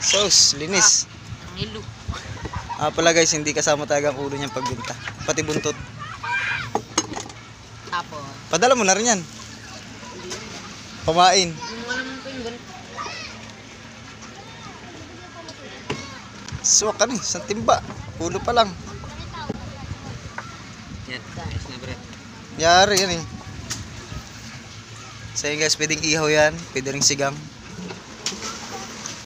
Sos, linis. Ang ilo. Pala guys, hindi kasama talaga ang ulo niyang pagbinta. Pati buntot. Tapos. Padala mo na rin yan. Pamain. Wala naman pinggan. Suwak ka ni, isang timba. Ulo pa lang. Yan, ayos na bre. Yari yan eh. So yun guys, pwedeng ihaw yan. Pwede ring sigang.